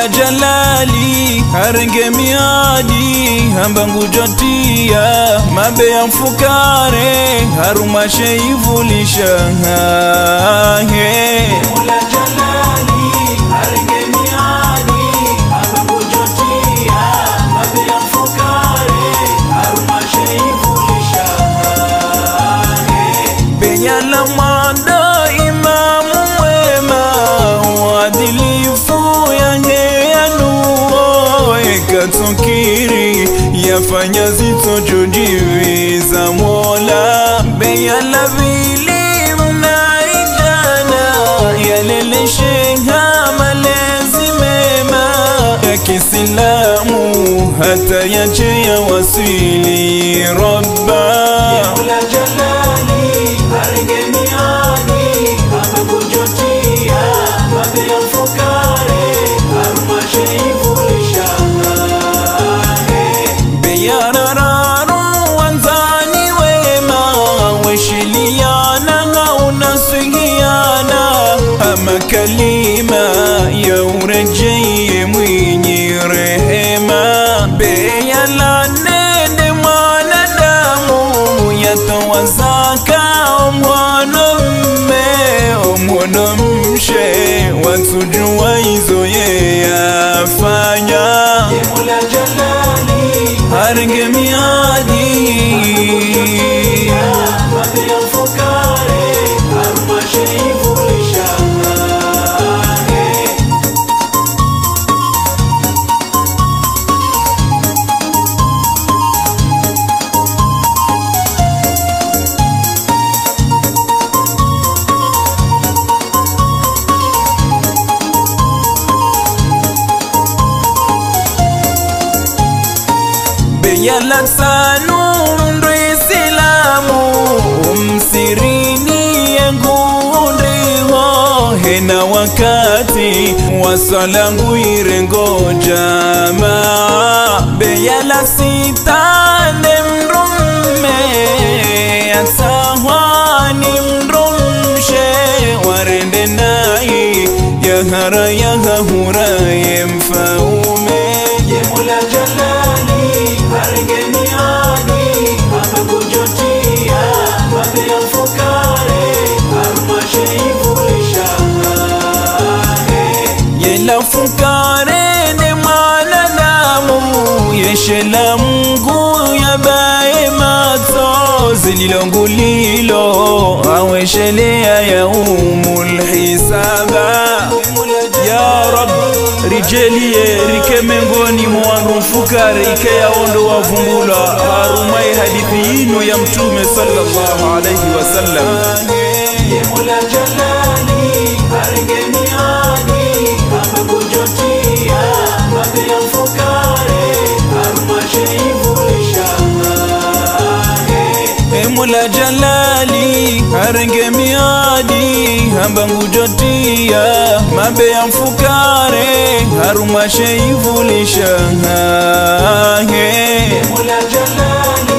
Mola Jalali harenge miadi hambangu jotia mabe ya mfukare haruma sheivulisha Mola Jalali harenge miadi hambangu jotia mabe ya mfukare haruma sheivulisha Benyala manda imamu mwema wadilifu Katukiri yafanya zito jojiviza Mola Beyala vili mnaijana yaleleshe malezi mema ya Kiislamu hata yache ya wasili Rabba Mola Jalali harenge miadi hamekujotia mabe ya mfukare haruma sheivulisha Yarararu wanzani wema weshiliana na unasihiana ama kalima ya urejeye mwenye rehema Beyala nende mwanadamu yatawazaka omwana mshe watujua hizo ye yafanya Mola Jalali harenge miadi mabe ya mfukare haruma sheivulisha Beyala sanu ndo Islamu umsirini yengundiho hena wakati wasalangu irengo jamaa Beyala sitane mrume atahwani mrumshe warende nai yahara yahahura yemfaume Mola Jalali harenge miadi hamekujotia mabe ya mfukare haruma sheivulisha Yela mfukare ne mwanadamu yeshela Mungu yabaye matozi lilongulilo aweshelea yaumul hisaba Ya Rab rijelie rikemengoni mwandu mfukare ike ya ondo wa vumbula harumai hadithi ino ya mtume sallallahu alaihi wasallam Mola Jalali harenge miadi hamekujotia mabe ya mfukare haruma sheivulisha Mola Jalali harenge miadi hambangu jotia mabe ya mfukare haruma sheivulisha Mola Jalali